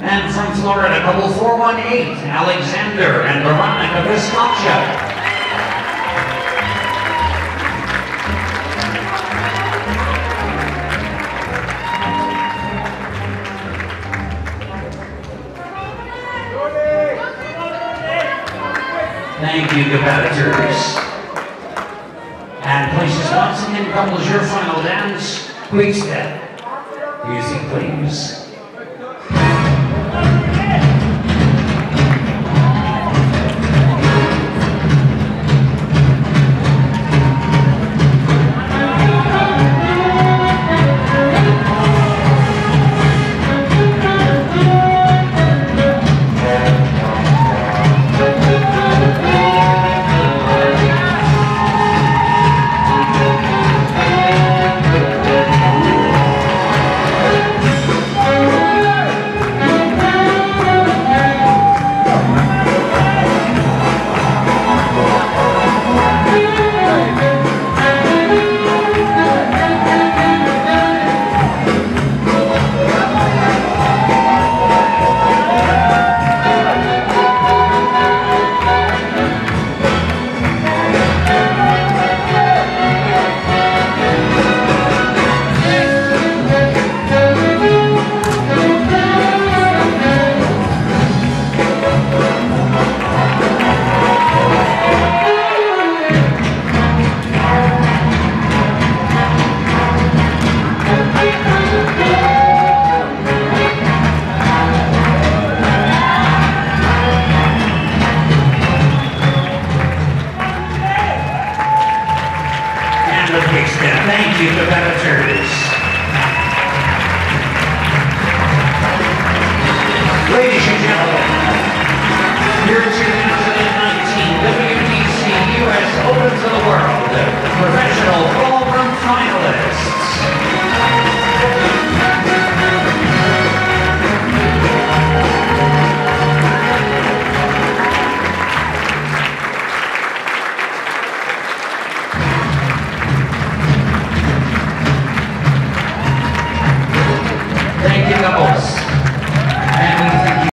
And from Florida, couple 418, Alexander and Veronica Viscoccia. Thank you, competitors. And places once again, couples, your final dance. Quick step. Music, please. Thank you, competitors. Ladies and gentlemen, your 2019 WTC US Open to the World Professional Ballroom Finalists. Thank you, couples.